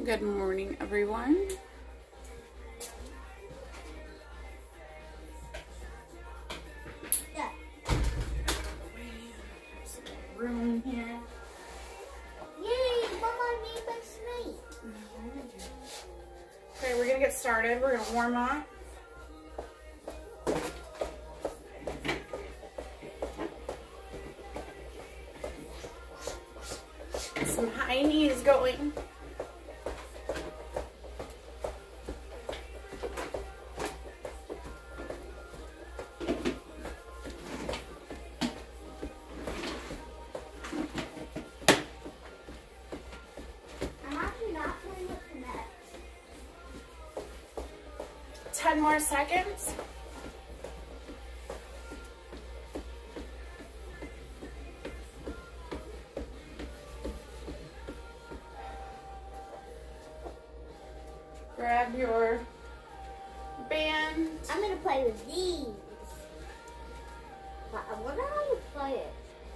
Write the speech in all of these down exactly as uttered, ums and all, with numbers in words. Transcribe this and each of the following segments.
Good morning, everyone. Yeah. There's some room here. Yay, Mama made my snake. Okay, we're gonna get started. We're gonna warm up. Some high knees going. ten more seconds. Grab your band. I'm gonna play with these. But I wonder how you play it.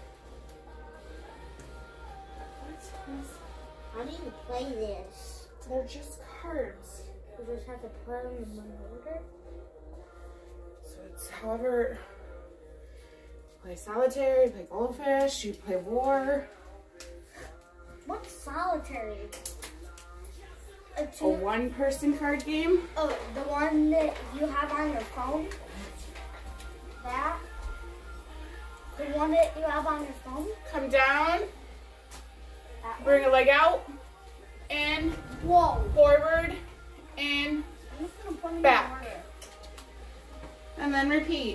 How do you play this? They're just cards. You just have to put them in one order? So it's however, you play solitaire, you play goldfish, you play war. What's solitary? A, A two, one person card game. oh, the one that you have on your phone? That? The one that you have on your phone? Come down, That bring one? a leg out, and Whoa. forward, and I'm just gonna put them in back. order. and then repeat.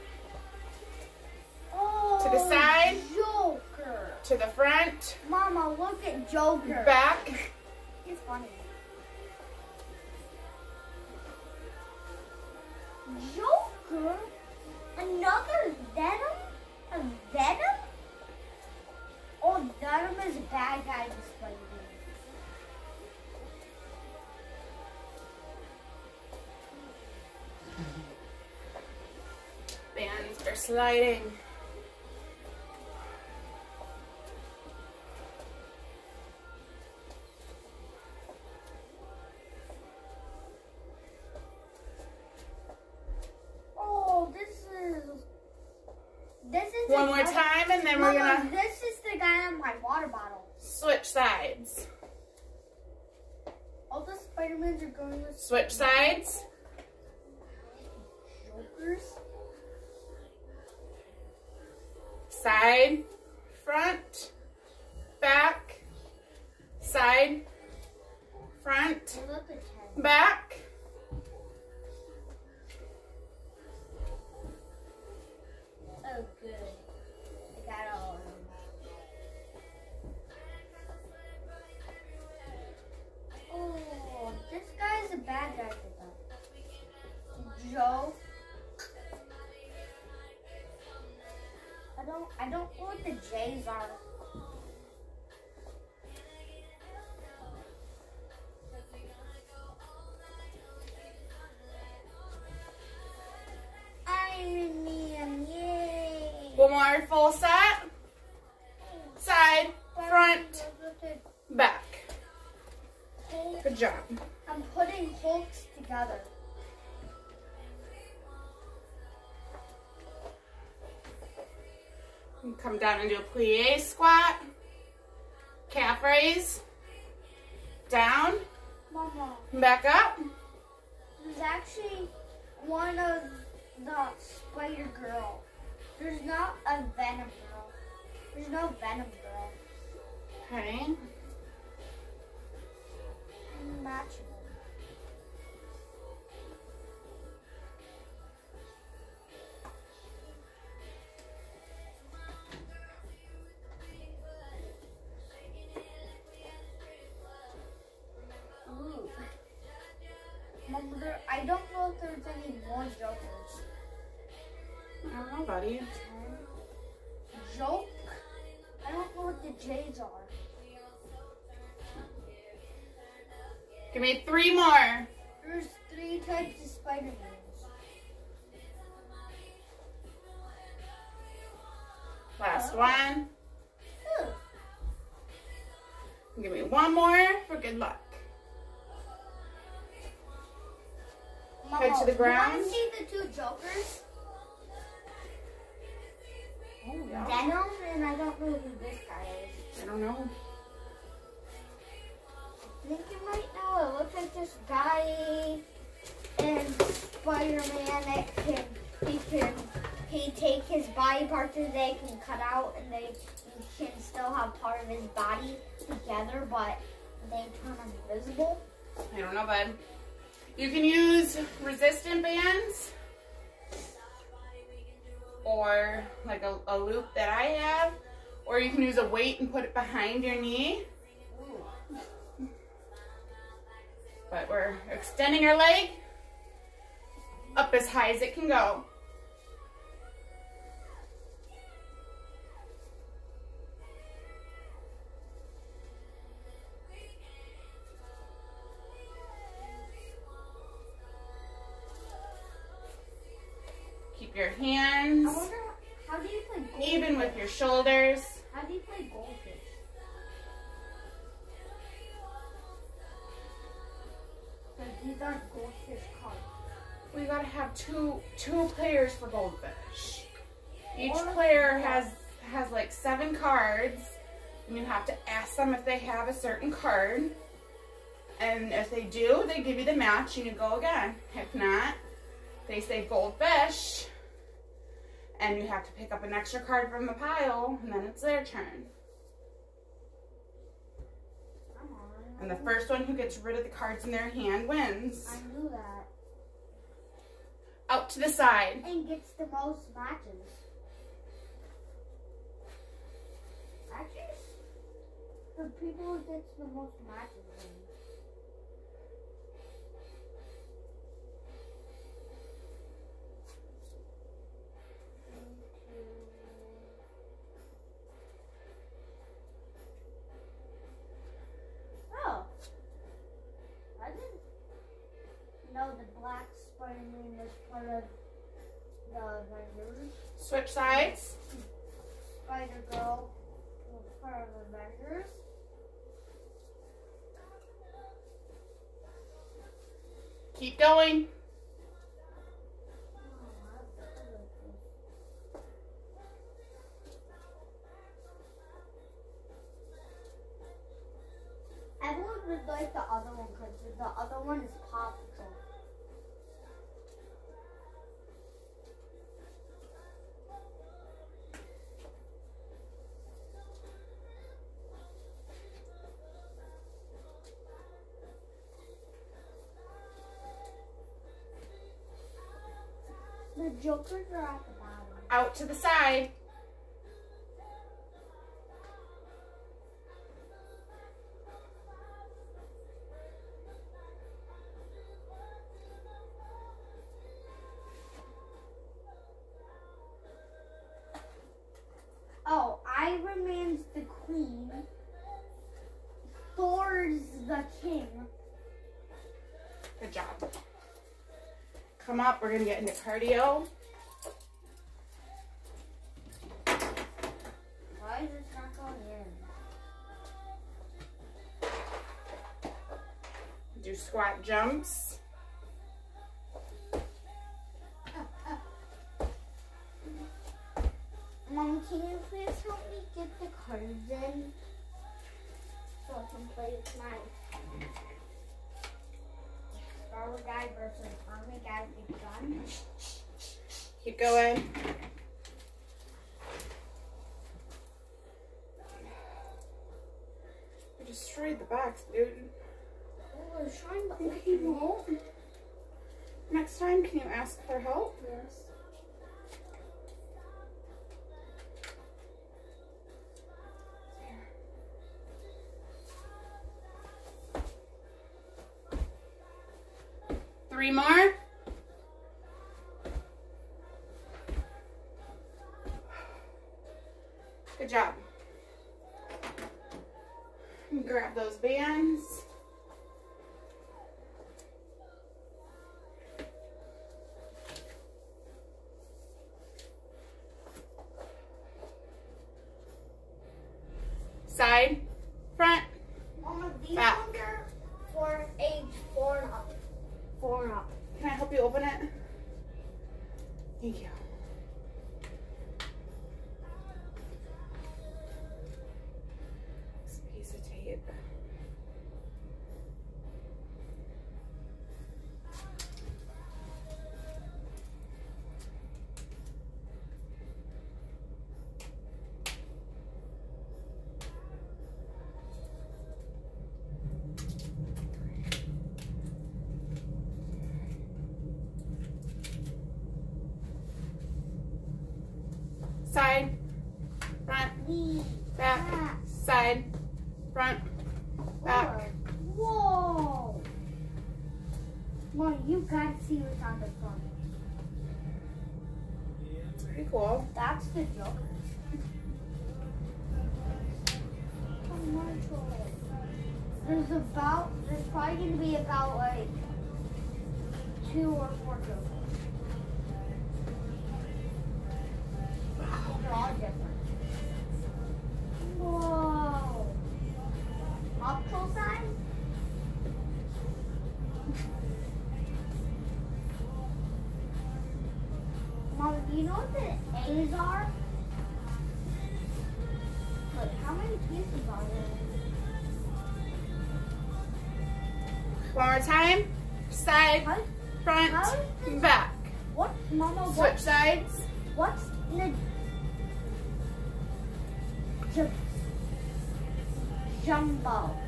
Oh, To the side. Joker. To the front, Mama, look at Joker. back, He's funny. Joker? Another Venom? A Venom? Oh, Venom is a bad guy to play with. bands are sliding. Oh, this is... This is One the more guy- time, and then we're Mama, gonna this is the guy on my water bottle. switch sides. All the Spider-Mans are going with Switch sides. Jokers. Side, front, back, side, front, I look at ten. back. Oh, good. I got all of them. Oh, this guy's a bad guy for them. Joe. I don't. I don't know what the J's are. Iron Man, yay! One more full set. Side, front, back. Good job. I'm putting Hulks together. And come down and do a plie squat. Calf raise. Down. Mama, Back up. there's actually one of the Spider Girl. There's not a Venom Girl. There's no Venom Girl. Okay. Match. Ooh. Mama, there, I don't know if there's any more Jokers. I don't know, buddy. Joke? I don't know what the J's are. Give me three more. There's three types of Spider-Mans. Last one. Ooh. Give me one more for good luck. head to the ground. You want to see the two Jokers? Oh, yeah. Venom, and I don't know who this guy is. I don't know. Thinking right now, it looks like this guy and Spider-Man that can, he can, he take his body parts that they can cut out and they can still have part of his body together, but they turn invisible. I don't know, bud. You can use resistant bands or like a, a loop that I have, or you can use a weight and put it behind your knee. But we're extending our leg up as high as it can go. Keep your hands I wonder, how do you play goldfish? even with your shoulders. How do you play goldfish? Because these aren't goldfish cards. We gotta have two two players for goldfish. Each Or- player has has like seven cards, and you have to ask them if they have a certain card. And if they do, they give you the match, and you go again. If not, they say goldfish, and you have to pick up an extra card from the pile, and then it's their turn. Come on. And the first one who gets rid of the cards in their hand wins. I knew that. Out to the side. And gets the most matches. Actually, the people who gets the most matches win. Oh, I didn't know the black Spider-Man was part of the Avengers. Switch sides. Spider-Girl was part of Avengers. Keep going. Everyone would like the other one because the other one is Paw Patrol. The Jokers are at the bottom. Out to the side. Oh, Iron Man's the queen. Thor's the king. Good job. Come up, we're gonna get into cardio. Why is this not going in? Do squat jumps. Mom, can you please help me get the cards in so I can play with mine? Star Wars guy versus Army guy with a gun. Keep going. You destroyed the box, dude. Oh, I was trying to Okay, open it. well, next time, can you ask for help? Yes. Three more. Good job. Grab those bands. Side, front, Mama, these back. ones are for age four and up. Four and up. Can I help you Knee. back, Back. side, front, back. Whoa. Mom, you gotta see what's on the front. It's pretty cool. That's the Joker. There's about, there's probably going to be about like two or four Jokers. They're all different. Whoa. Paw Patrol sign? Mom, do you know what the A's are? Like, how many pieces are there? One more time. Side, How, front, how is this, back. what, Mama, Switch what, sides. what's the ju- jumbo?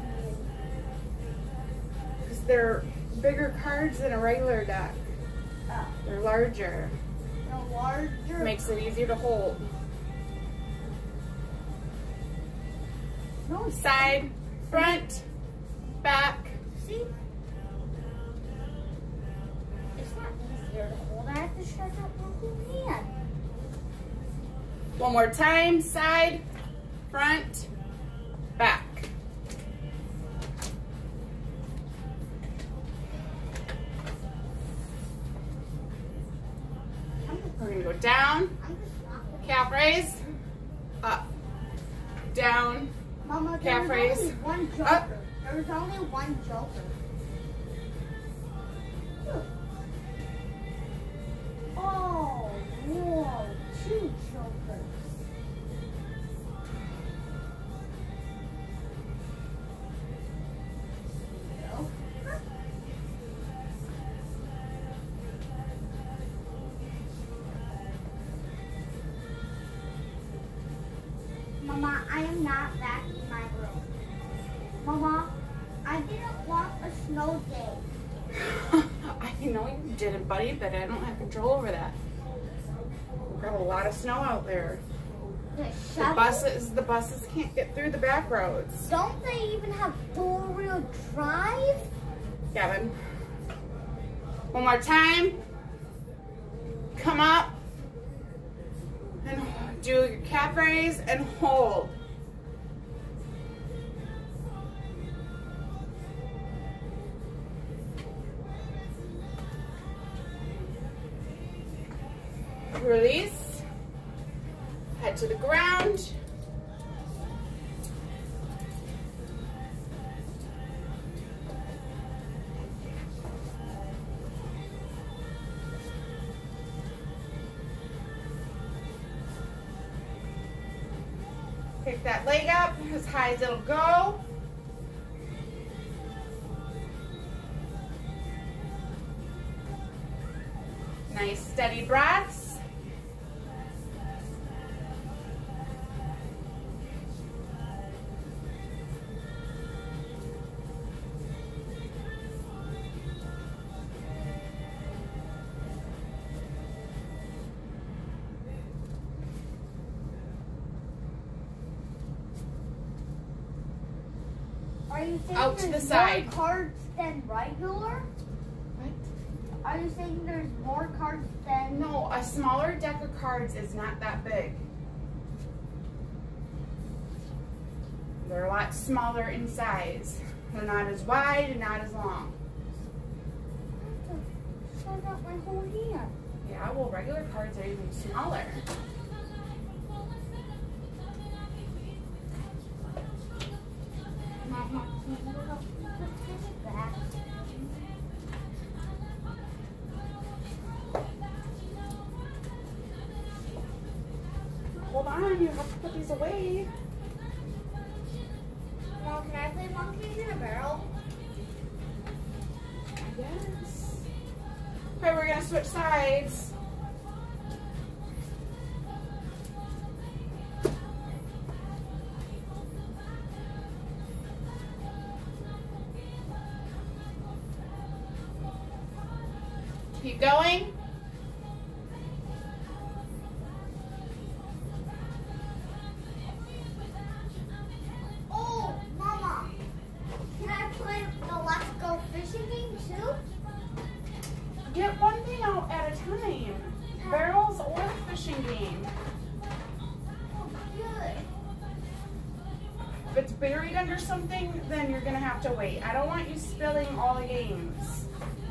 Because they're bigger cards than a regular deck. Uh, They're larger. the larger. Makes it easier to hold. No, Side, front, back. see? It's not easier to hold. I have to stretch out my whole hand. One more time. Side, front, back. I'm just, We're going to go down, I'm just not. calf raise, up, down, Mama, calf there was raise, only one Joker. up. There was only one Joker. Look. Oh, whoa, two Jokers. Joker? Mama, I am not back in my room. Mama, I didn't want a snow day. I know you didn't, buddy, but I don't have control over that. We've got a lot of snow out there. The The shovel? buses, the buses can't get through the back roads. Don't they even have four-wheel drive? Gavin. One more time. Come up. And do your calf raise and hold. Release. Head to the ground. Pick that leg up as high as it'll go. Nice steady breaths. Are you saying Out to there's the side. more cards than regular? What? Are you saying there's more cards than... No, a smaller deck of cards is not that big. They're a lot smaller in size. They're not as wide and not as long. I have to stretch out my whole hand. Yeah, well, regular cards are even smaller. Mama, can you help me put this back? Hold on, you have to put these away. Mom, can I play monkeys in a barrel? Yes. Okay, we're gonna switch sides. Keep going. it's buried under something, then you're gonna have to wait. I don't want you spilling all the games.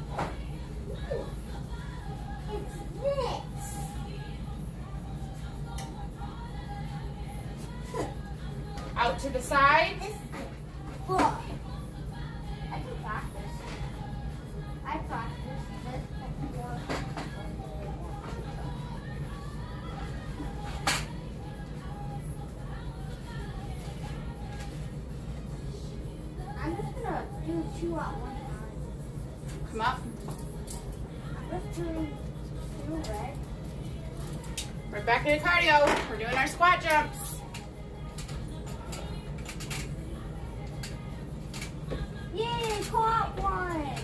It's this. Out to the side. This is full. I can practice. I practice this before. I'm just gonna do two at one time. Come up. I'm just doing two red. We're back into cardio. We're doing our squat jumps. Yay, caught one.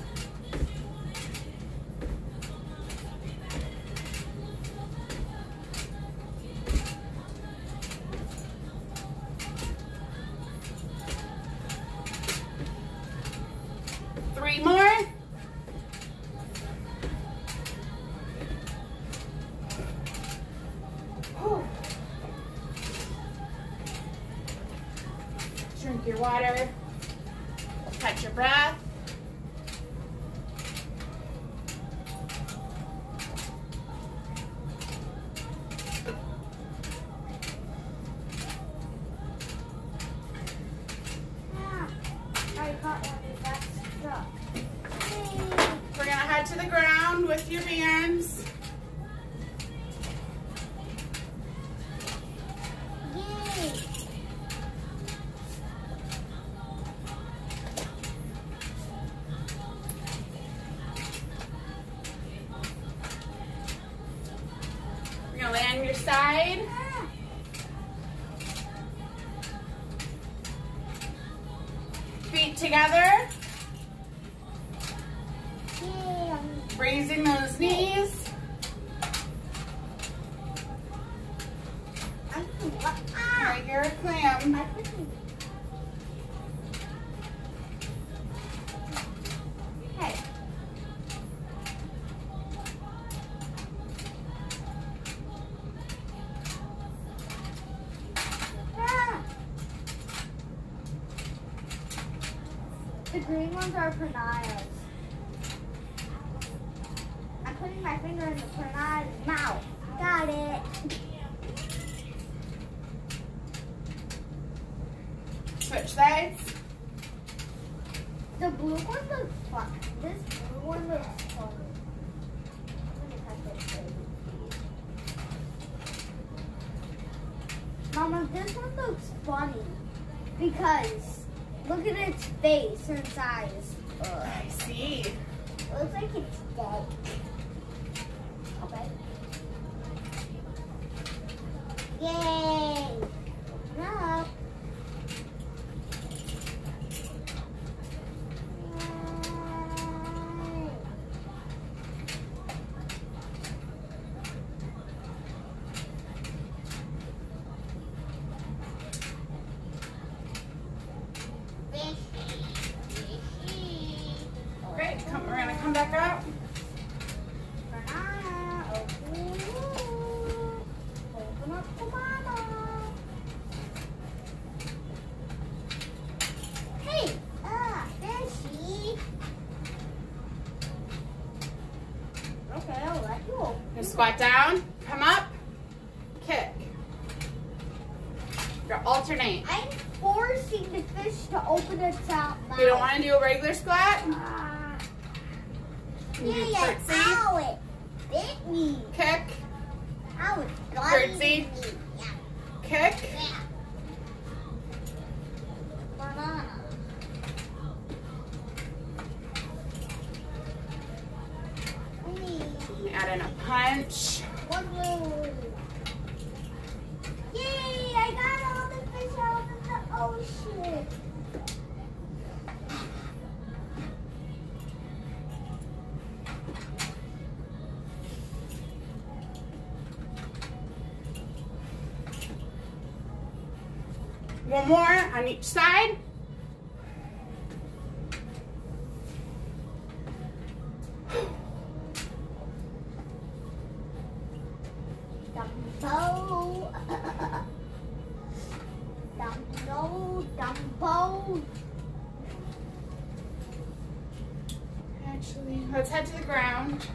Three more. Whew. Drink your water. Catch your breath. Ah, I got one that's stuck. Yay. We're gonna head to the ground with your bands. Yay. You're gonna lay on your side. Ah. Feet together. Yay. I'm Raising those knees. I'm what? Ah. Right here, clam. My cookie. Hey. Ah. The green ones are pranayas. I'm putting my finger in the pranaya's mouth. Got it. Switch sides. The blue one looks fun. This blue one looks fun. I'm gonna cut this baby. Mama, this one looks funny because look at its face and its eyes. Ugh. I see. It looks like it's dead. Okay. Yay! Open up. Yay. Great. Come, we're gonna come back up. Banana, open open up the banana. Hey, ah, fishy. Okay, I'll let you open. Now squat down. Come up. Kick. You're alternate. I'm forcing the fish to open its mouth. You don't want to do a regular squat? Ah. Can you do Yeah, curtsy? ow, it bit me. Kick. Ow, it Curtsy. me. Yeah, Kick. yeah. Banana. Ooh. Add in a punch. One blue. Yay! I got all the fish out of the ocean. One more on each side. Dumbo. Dumbo, bow. Actually, let's head to the ground.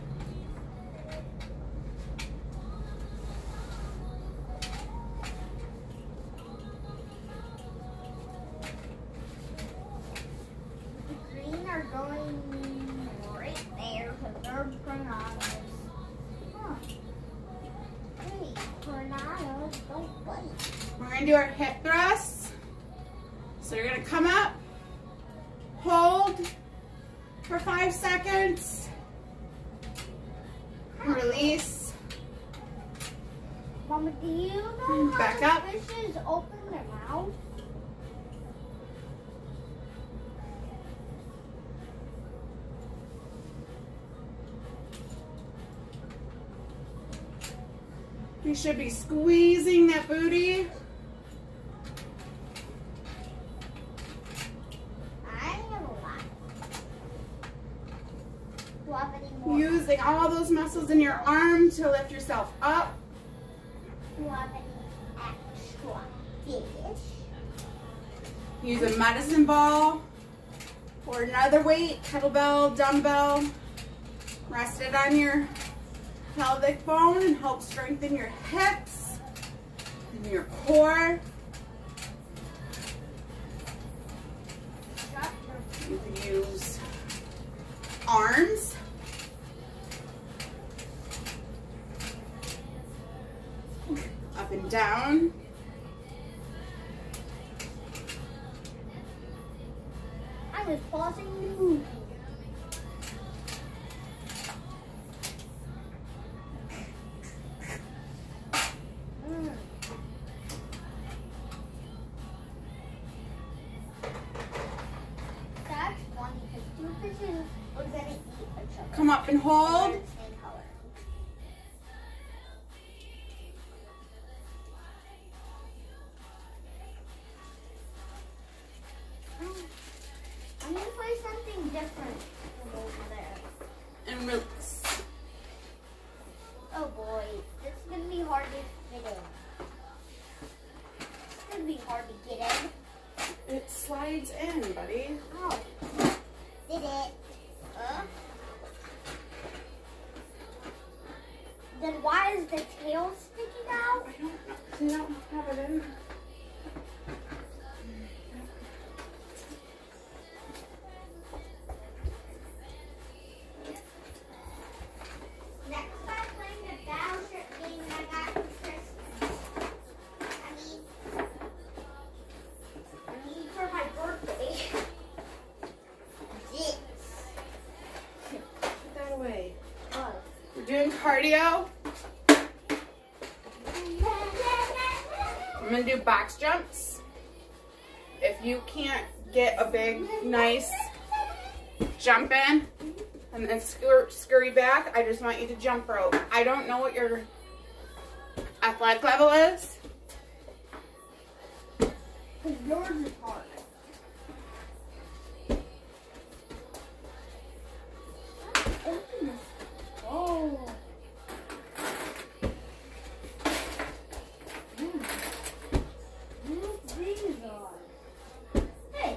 The green are going right there because they're tornadoes. Huh. Hey, tornadoes don't bite. We're going to do our hip thrusts. So you're going to come up, hold for five seconds, release. Mama, do you know Back how up. fishes open their mouth? You should be squeezing that booty. I have a lot. Do I have any more? Using all those muscles in your arm to lift yourself up. Do I have any extra fish? Use a medicine ball or another weight, kettlebell, dumbbell. Rest it on your pelvic bone and help strengthen your hips and your core. You can use arms. Up and down. I was pausing the movie. Mm. That's funny because two fishes are gonna eat each other. Come up and hold. They're the same color. I'm gonna play something different from over there. And release. Oh boy, this is gonna be hard to fit in. It's gonna be hard to get in. It slides in, buddy. Oh, did it? Uh. Then why is the tail sticking out? I don't know. You don't have it in. Next time playing the Battleship game I got for Christmas. I mean, I mean for my birthday. This. Put that away. Oh. We're doing cardio. I'm gonna do box jumps. If you can't get a big, nice jump in and then scur scurry back, I just want you to jump rope. I don't know what your athletic level is. Because yours is hard. Oh. Mm. What's these on? Hey.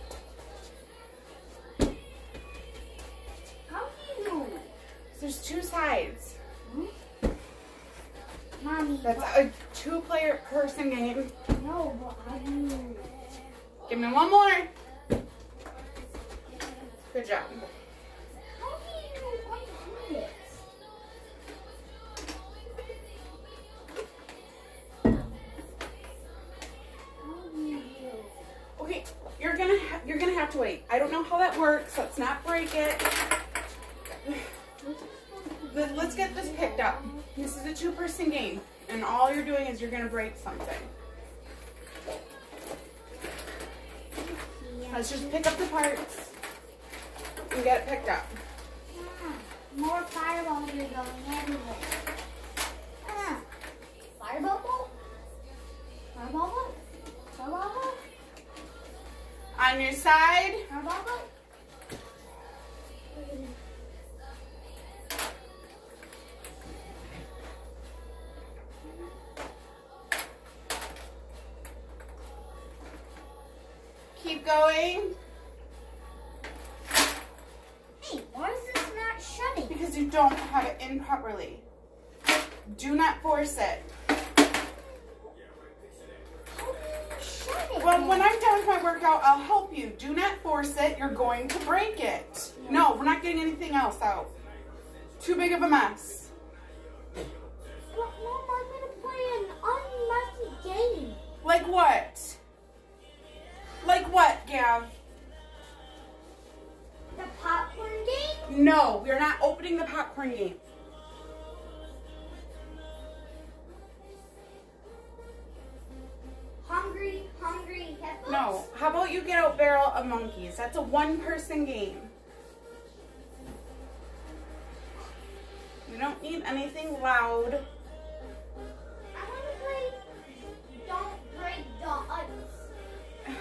How do you do it? There's two sides. Hmm? Mommy, That's but, a two-player person game. no, but how do you... Give me one more. Good job. How do you undo this? How do you do? Okay, you're gonna ha you're gonna have to wait. I don't know how that works. Let's not break it. Let- Let's get this picked up. This is a two-person game, and all you're doing is you're gonna break something. Let's just pick up the parts and get it picked up. Ah, more fireballs are going everywhere. Ah, fireball? Fireball? Fireball? On your side, Fireball? keep going. Hey, why is this not shutting? Because you don't have it in properly. Do not force it. Shut it. Well, when I'm done with my workout, I'll help you. Do not force it. You're going to break it. No, we're not getting anything else out. Too big of a mess. But Mom, I'm gonna play an unmessy game. Like what? Like what, Gav? The popcorn game? No, we're not opening the popcorn game. Hungry, hungry hippos? No. How about you get out Barrel of Monkeys? That's a one-person game. We don't need anything loud. I want to play Don't Break the Ice.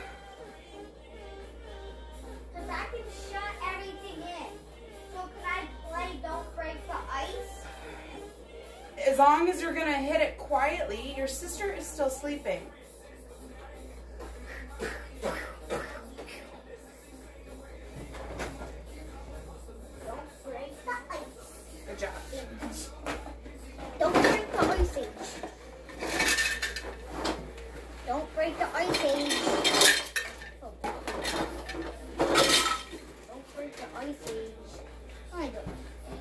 Because I can shut everything in. So can I play Don't Break the Ice? As long as you're going to hit it quietly, your sister is still sleeping. Don't break the ice. Good job. Don't break the ice age. Don't break the ice age. Oh. Don't break the ice age. I don't know.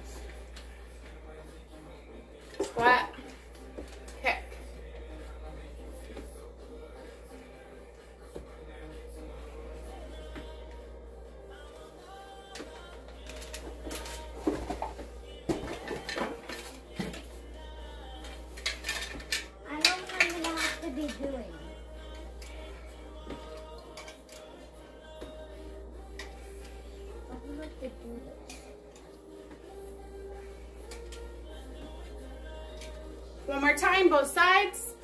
Squat. Kick. I know what I'm gonna have to be doing. I'm gonna have to do this. One more time, both sides.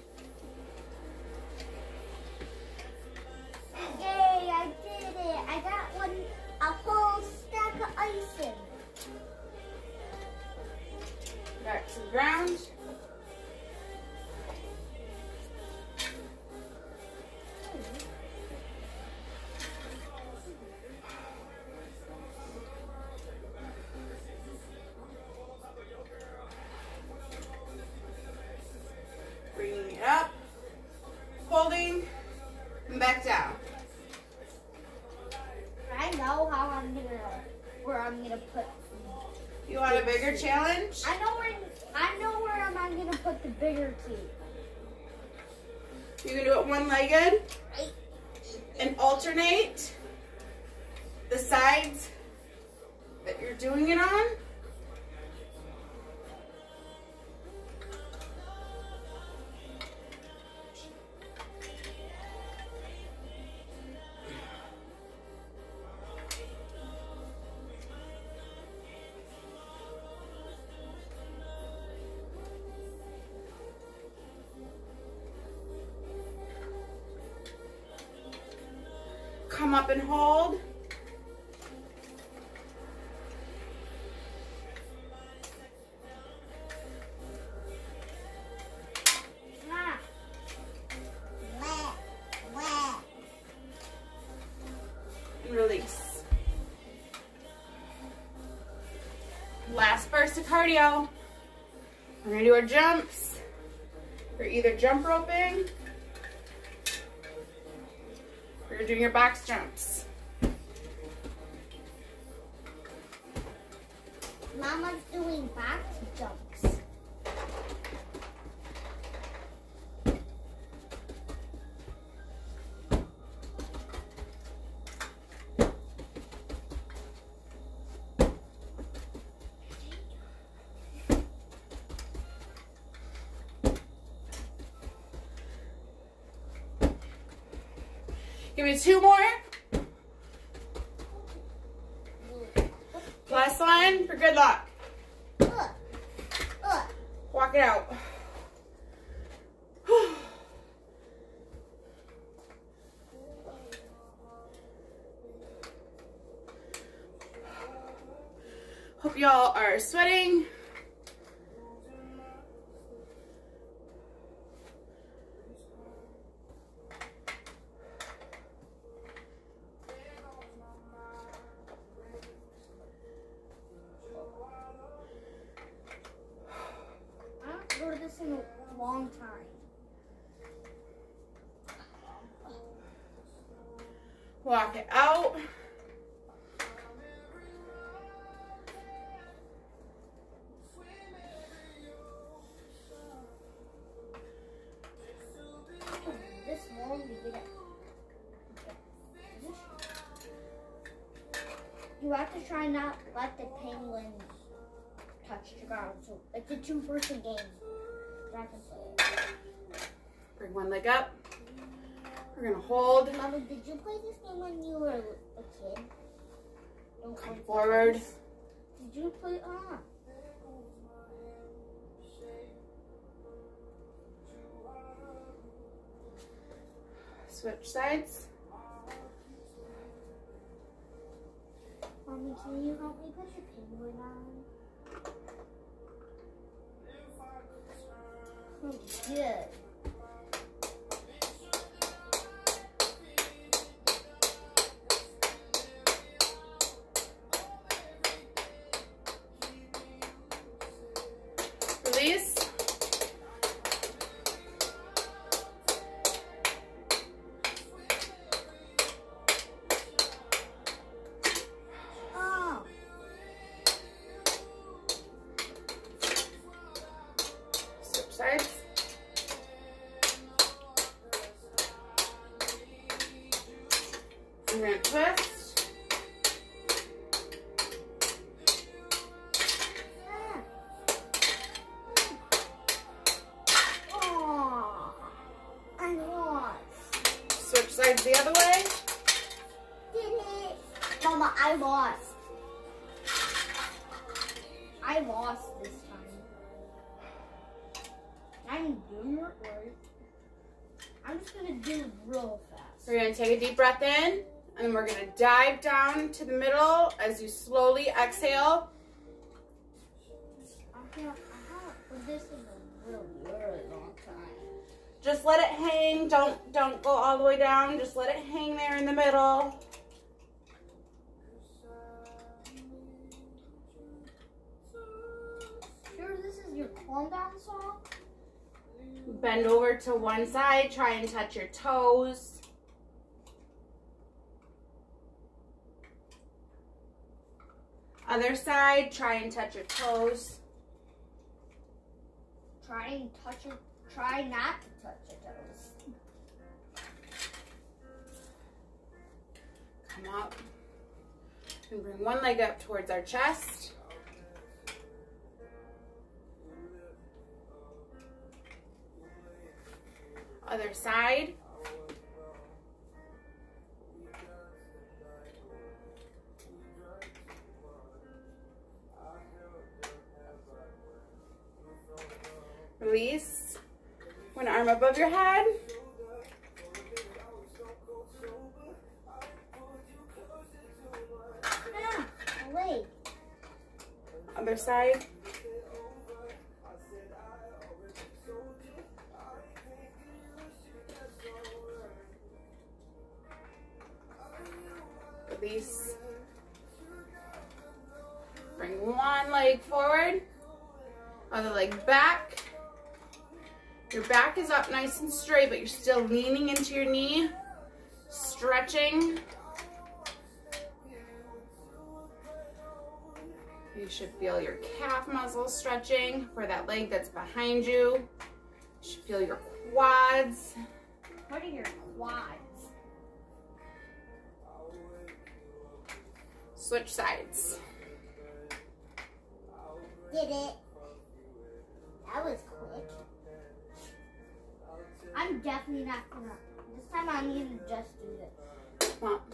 Yay, I did it. I got one, a whole stack of icing. Back to the ground. Bringing it up, holding, and back down. I know how I'm gonna, where I'm gonna put. You want a bigger challenge? I know where, I know where I'm gonna put the bigger key. You can do it one-legged Right. and alternate the sides that you're doing it on. Come up and hold. Ah. Wah, wah. And release. Last burst of cardio. We're gonna do our jumps. We're either jump roping or you're doing your box jumps. Mama's doing box jumps. Give me two more. Last one for good luck. Uh, uh. Walk it out. Hope y'all are sweating. Walk it out. This long to get it. You have to try not let the penguin touch the ground. So it's a two-person game. I can play it. Bring one leg up. We're gonna hold. Mama, did you play this game when you were a kid? Don't Come forward. Did you play? Ah. Switch sides. Mommy, can you help me put the penguin on? Oh, good. Release. Oh. Switch sides. We're gonna twist. Switch sides the other way. Did it. Mama, I lost. I lost this time. I'm doing it right. I'm just gonna do it real fast. We're gonna take a deep breath in, and then we're gonna dive down to the middle as you slowly exhale. I haven't, I haven't put this in a really, really long time. Just let it hang. Don't don't go all the way down. Just let it hang there in the middle. Sure, this is your calm down song? Bend over to one side. Try and touch your toes. Other side. Try and touch your toes. Try and touch your, try not to touch your toes. Come up. And bring one leg up towards our chest. Other side. Release. One arm above your head. Ah, wait. Other side. Release. Bring one leg forward. Other leg back. Your back is up nice and straight, but you're still leaning into your knee. Stretching. You should feel your calf muscles stretching for that leg that's behind you. You should feel your quads. What are your quads? Switch sides. Did it. That was quick. I'm definitely not gonna. This time I'm gonna just do this. Come on.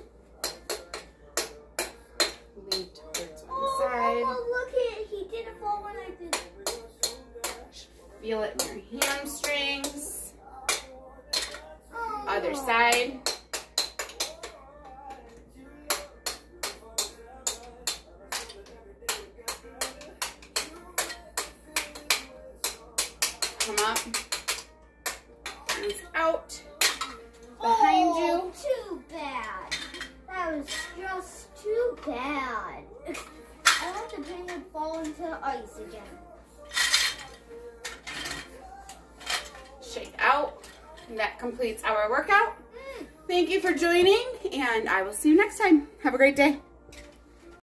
Lean towards one Oh, side. Mama, look at it. He didn't fall when I did. Feel it in your hamstrings. Oh, Other side. Come up. Hands out. Behind oh, you. Too bad. That was just too bad. I let the penguin fall into ice again. Shake out. And that completes our workout. Mm. Thank you for joining, and I will see you next time. Have a great day.